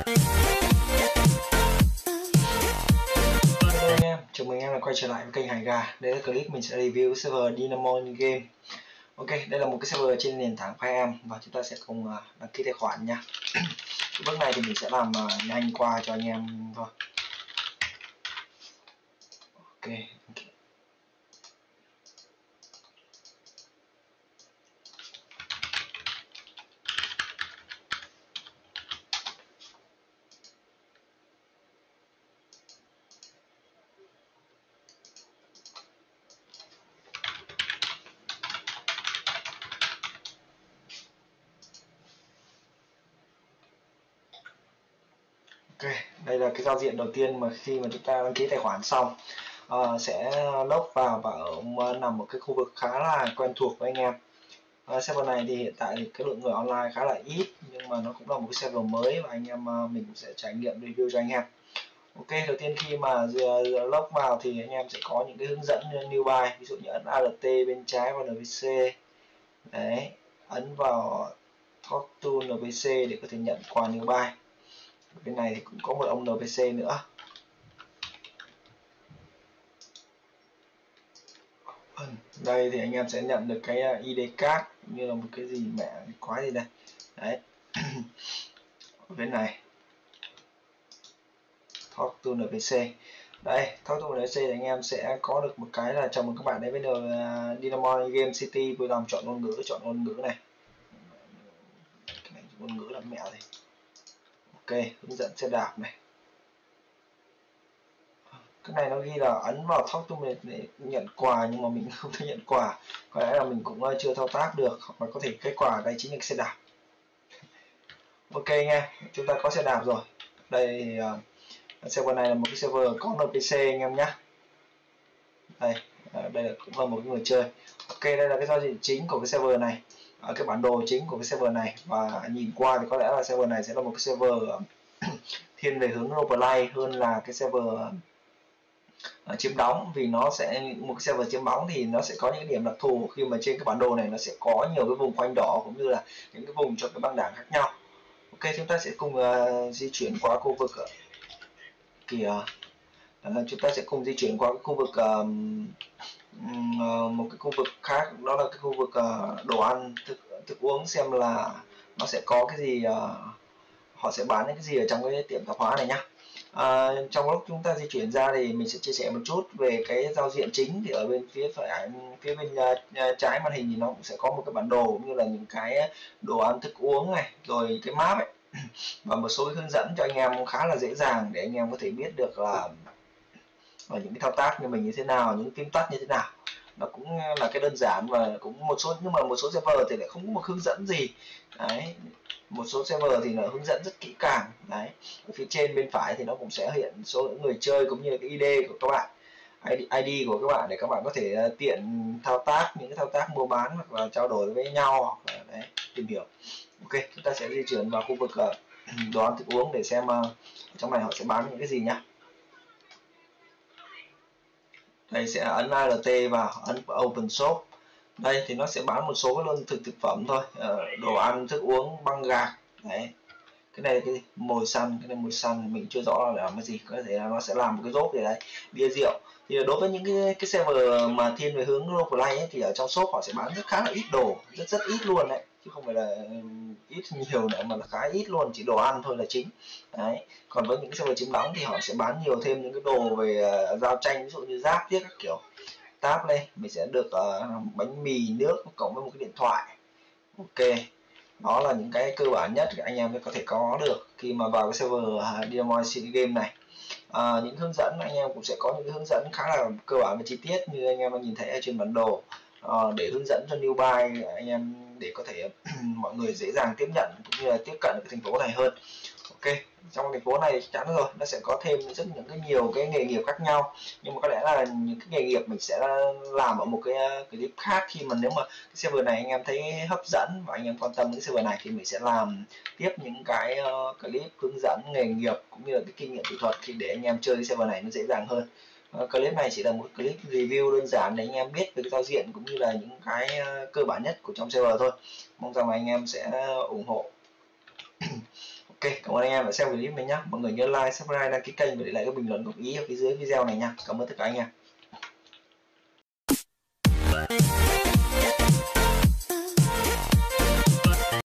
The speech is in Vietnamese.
Hello anh em, chào mừng anh em đã quay trở lại với kênh Hải Gà. Đây là clip mình sẽ review server Dynamo Game. Ok, đây là một cái server trên nền tảng FireEm và chúng ta sẽ cùng đăng ký tài khoản nha. Bước này thì mình sẽ làm nhanh qua cho anh em thôi. Ok. Ok, đây là cái giao diện đầu tiên mà khi mà chúng ta đăng ký tài khoản xong sẽ log vào và nằm ở cái khu vực khá là quen thuộc với anh em. Server này thì hiện tại thì cái lượng người online khá là ít, nhưng mà nó cũng là một cái server mới và anh em mình cũng sẽ trải nghiệm review cho anh em. Ok, đầu tiên khi mà log vào thì anh em sẽ có những cái hướng dẫn new buy, ví dụ như ấn Alt bên trái vào NPC, đấy, ấn vào Talk to NPC để có thể nhận quà new buy. Bên này thì cũng có một ông NPC nữa. Đây thì anh em sẽ nhận được cái ID card như là một cái gì mẹ quái gì đây, đấy. Ở bên này Talk to NPC. Đây, Talk to NPC thì anh em sẽ có được một cái là chào mừng các bạn đến với Dynamo Game City, vui lòng chọn ngôn ngữ này. Cái này ngôn ngữ là mẹo gì. Ok, hướng dẫn xe đạp này. Cái này nó ghi là ấn vào Talk to để nhận quà, nhưng mà mình không thể nhận quà, có lẽ là mình cũng chưa thao tác được, hoặc là có thể cái quà đây chính là xe đạp. Ok nha, chúng ta có xe đạp rồi. Đây thì server này là một cái server có NPC anh em nhé. Đây, đây là cũng là một người chơi. Ok, đây là cái giao diện chính của cái server này, cái bản đồ chính của cái server này, và nhìn qua thì có lẽ là server này sẽ là một cái server thiên về hướng roguelike hơn là cái server chiếm đóng, vì nó sẽ một cái server chiếm đóng thì nó sẽ có những điểm đặc thù khi mà trên cái bản đồ này nó sẽ có nhiều cái vùng quanh đỏ cũng như là những cái vùng cho cái băng đảng khác nhau. Ok, chúng ta sẽ cùng di chuyển qua khu vực kìa. Chúng ta sẽ cùng di chuyển qua cái khu vực một cái khu vực khác, đó là cái khu vực đồ ăn thức uống, xem là nó sẽ có cái gì, họ sẽ bán những cái gì ở trong cái tiệm tạp hóa này nhá. Trong lúc chúng ta di chuyển ra thì mình sẽ chia sẻ một chút về cái giao diện chính. Thì ở bên phía phải, phía bên trái màn hình thì nó cũng sẽ có một cái bản đồ cũng như là những cái đồ ăn thức uống này, rồi cái map ấy và một số cái hướng dẫn cho anh em khá là dễ dàng để anh em có thể biết được là những cái thao tác như mình như thế nào, những phím tắt như thế nào. Nó cũng là cái đơn giản, và cũng nhưng mà một số server thì lại không có một hướng dẫn gì đấy. Một số server thì là hướng dẫn rất kỹ càng đấy. Ở phía trên bên phải thì nó cũng sẽ hiện số những người chơi cũng như là cái ID của các bạn, ID của các bạn, để các bạn có thể tiện thao tác những cái thao tác mua bán hoặc là trao đổi với nhau, hoặc là đấy, tìm hiểu. Ok, chúng ta sẽ di chuyển vào khu vực đồ ăn thức uống để xem trong này họ sẽ bán những cái gì nhá. Đây sẽ ấn Alt vào, ấn Open Shop. Đây thì nó sẽ bán một số cái lương thực phẩm thôi, đồ ăn thức uống băng gạc đấy. Cái này là cái gì? Mồi săn, cái này mồi săn mình chưa rõ là làm cái gì, có thể là nó sẽ làm một cái rốt gì đấy, bia rượu. Thì đối với những cái server mà thiên về hướng roguelike ấy, thì ở trong shop họ sẽ bán khá là ít đồ, rất ít luôn đấy, chứ không phải là ít nhiều nữa, mà là khá ít luôn, chỉ đồ ăn thôi là chính đấy. Còn với những cái server chiếm đóng thì họ sẽ bán nhiều thêm những cái đồ về giao tranh, ví dụ như giáp thiết các kiểu. Tab đây mình sẽ được bánh mì nước cộng với một cái điện thoại. Ok, đó là những cái cơ bản nhất anh em có thể có được khi mà vào cái server Dynamo City Game này. Những hướng dẫn anh em cũng sẽ có những cái hướng dẫn khá là cơ bản và chi tiết như anh em đang nhìn thấy ở trên bản đồ, để hướng dẫn cho newbie anh em, để có thể mọi người dễ dàng tiếp nhận cũng như là tiếp cận cái thành phố này hơn. Ok, trong thành phố này chắc chắn rồi, nó sẽ có thêm những cái nhiều cái nghề nghiệp khác nhau, nhưng mà có lẽ là những cái nghề nghiệp mình sẽ làm ở một cái clip khác. Khi mà nếu mà cái server này anh em thấy hấp dẫn và anh em quan tâm đến server này thì mình sẽ làm tiếp những cái clip hướng dẫn nghề nghiệp cũng như là cái kinh nghiệm kỹ thuật khi để anh em chơi cái server này nó dễ dàng hơn. Clip này chỉ là một clip review đơn giản để anh em biết về cái giao diện cũng như là những cái cơ bản nhất của trong server thôi. Mong rằng là anh em sẽ ủng hộ. Ok, cảm ơn anh em đã xem clip này nhé. Mọi người nhớ like, subscribe, đăng ký kênh và để lại các bình luận góp ý ở phía dưới video này nha. Cảm ơn tất cả anh em.